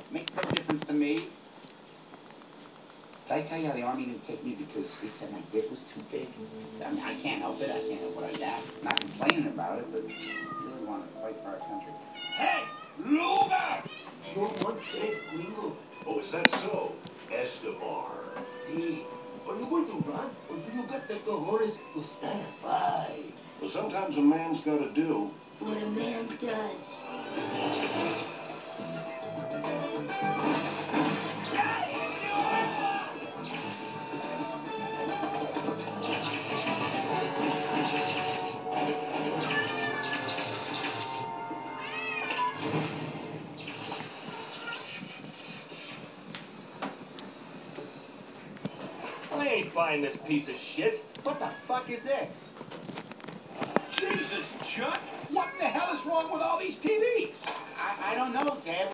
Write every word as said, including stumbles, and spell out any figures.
Makes no difference to me. Did I tell you how the Army didn't take me because they said my dick was too big? I mean, I can't help it. I can't help what I got. I'm not complaining about it, but I really want to fight for our country. Hey, Luga! You want that, gringo? Oh, is that so? Escobar. See, are you going to run, or do you got the cojones to stand and fight? Well, sometimes a man's got to do what a man does. I ain't buying this piece of shit. What the fuck is this? Jesus, Chuck! What in the hell is wrong with all these T Vs? I, I don't know, Dad.